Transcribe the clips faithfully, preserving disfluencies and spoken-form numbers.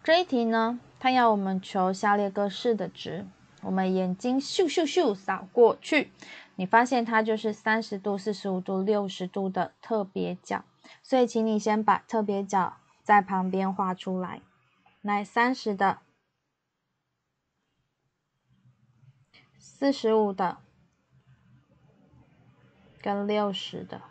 这一题呢，它要我们求下列各式的值，我们眼睛咻咻咻扫过去，你发现它就是三十度、四十五度、六十度的特别角，所以请你先把特别角在旁边画出来。来，三十的、四十五的跟六十的。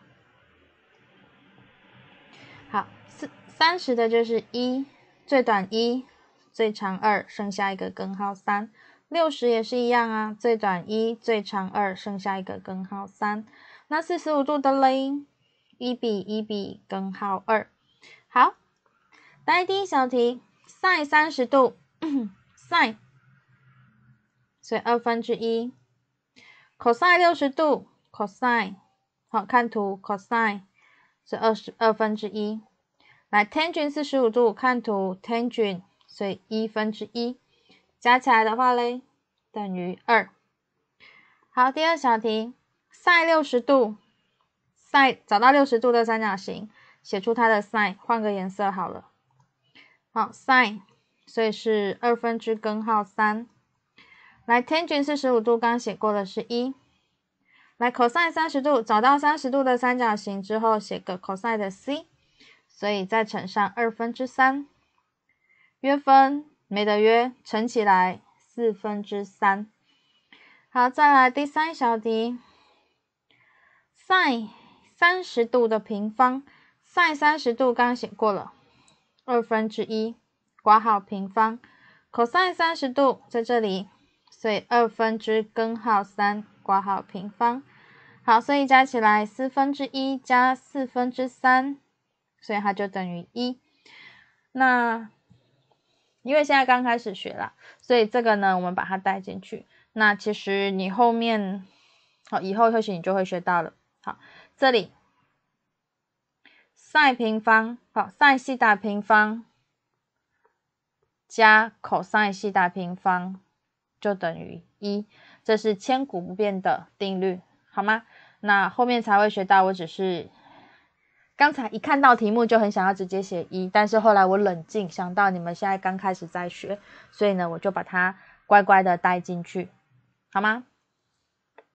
好，三十的就是一，最短一，最长二，剩下一个根号三。六十也是一样啊，最短一，最长二，剩下一个根号三。那四十五度的嘞，一比一比根号二。好，来第一小题 ，sin 三十度，sin， 所以二分之一 ，cos 六十度 ，cos， 好看图 cos 是二十二分之一。来 tangent 四十五度，看图 tangent， 所以一分之一，加起来的话嘞，等于二。好，第二小题 sin 六十度 sin 找到六十度的三角形，写出它的 sin， 换个颜色好了。好 sin， 所以是二分之根号三。来 tangent 四十五度刚写过的是一。来 cos 三十度，找到三十度的三角形之后，写个 cos 的 c， 所以再乘上二分之三。约分没得约，乘起来四分之三。好，再来第三小题 ，sin 三十度的平方 ，sin 三十度刚写过了，二分之一，括号平方 ，cos 三十度在这里，所以二分之根号三，括号平方。好，所以加起来四分之一加四分之三，所以它就等于一。那因为现在刚开始学啦，所以这个呢，我们把它带进去。那其实你后面，好，以后或许你就会学到了。好，这里 sin 平方，好 sin 西塔平方加 cos 西塔平方就等于一，这是千古不变的定律，好吗？那后面才会学到，我只是刚才一看到题目就很想要直接写一，但是后来我冷静想到你们现在刚开始在学，所以呢，我就把它乖乖的带进去，好吗？